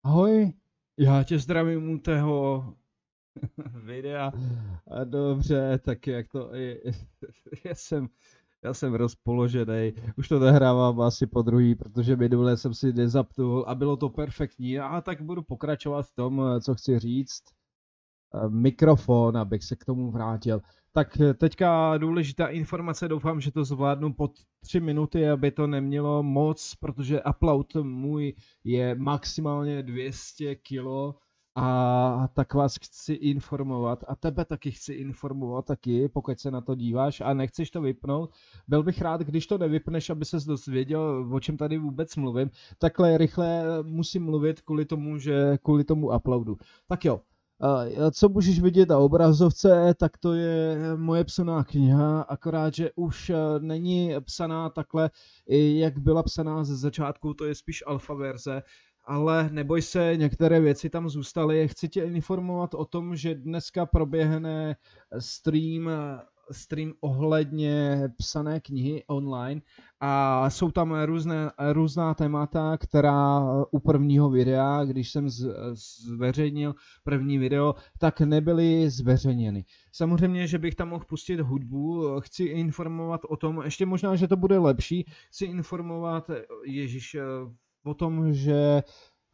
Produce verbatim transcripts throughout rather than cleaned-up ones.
Ahoj, já tě zdravím u tého videa. A dobře, tak jak to je, já jsem, já jsem rozpoložený. Už to nahrávám asi po druhý, protože minule jsem si nezapnul a bylo to perfektní. A tak budu pokračovat v tom, co chci říct. Eh, Mikrofon, abych se k tomu vrátil. Tak eh, teďka důležitá informace, doufám, že to zvládnu pod tři minuty, aby to nemělo moc, protože upload můj je maximálně dvě stě kilo a tak vás chci informovat a tebe taky chci informovat taky, pokud se na to díváš a nechceš to vypnout. Byl bych rád, když to nevypneš, aby ses dozvěděl, o čem tady vůbec mluvím. Takhle rychle musím mluvit kvůli tomu, že kvůli tomu uploadu. Tak jo, a co můžeš vidět na obrazovce, tak to je moje psaná kniha, akorát, že už eh, není psaná takhle, i jak byla psaná ze začátku, to je spíš alfa verze, ale neboj se, některé věci tam zůstaly. Chci tě informovat o tom, že dneska proběhne stream, stream ohledně psané knihy online a jsou tam různé, různá témata, která u prvního videa, když jsem z, zveřejnil první video, tak nebyly zveřejněny. Samozřejmě, že bych tam mohl pustit hudbu, chci informovat o tom, ještě možná, že to bude lepší, chci informovat, Ježíš, o tom, že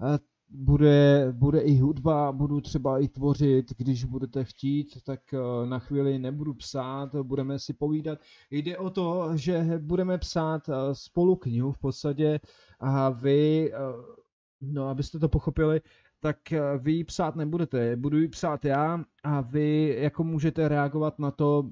bude, bude i hudba, budu třeba i tvořit, když budete chtít, tak na chvíli nebudu psát, budeme si povídat. Jde o to, že budeme psát spolu knihu v podstatě a vy, no abyste to pochopili, tak vy ji psát nebudete, budu ji psát já a vy jako můžete reagovat na to,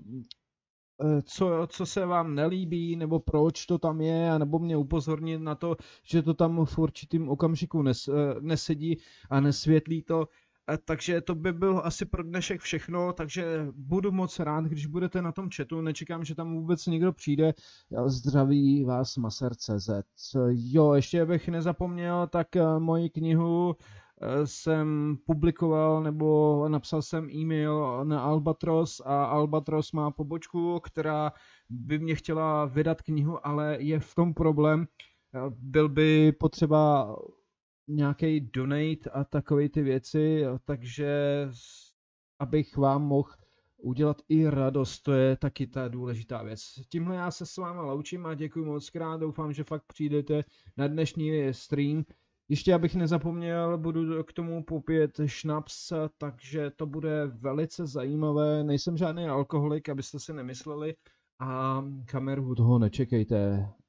co, co se vám nelíbí, nebo proč to tam je, nebo mě upozornit na to, že to tam v určitým okamžiku nes, nesedí a nesvětlí to. Takže to by bylo asi pro dnešek všechno, takže budu moc rád, když budete na tom chatu, nečekám, že tam vůbec někdo přijde. Zdraví vás Maser tečka cé zet. Jo, ještě bych nezapomněl, tak moji knihu jsem publikoval nebo napsal jsem e-mail na Albatros a Albatros má pobočku, která by mě chtěla vydat knihu, ale je v tom problém. Byl by potřeba nějaký donate a takové ty věci, takže abych vám mohl udělat i radost, to je taky ta důležitá věc. Tímhle já se s váma loučím a děkuji moc krát, doufám, že fakt přijdete na dnešní stream. Ještě abych nezapomněl, budu k tomu popít šnaps, takže to bude velice zajímavé. Nejsem žádný alkoholik, abyste si nemysleli a kameru toho nečekejte.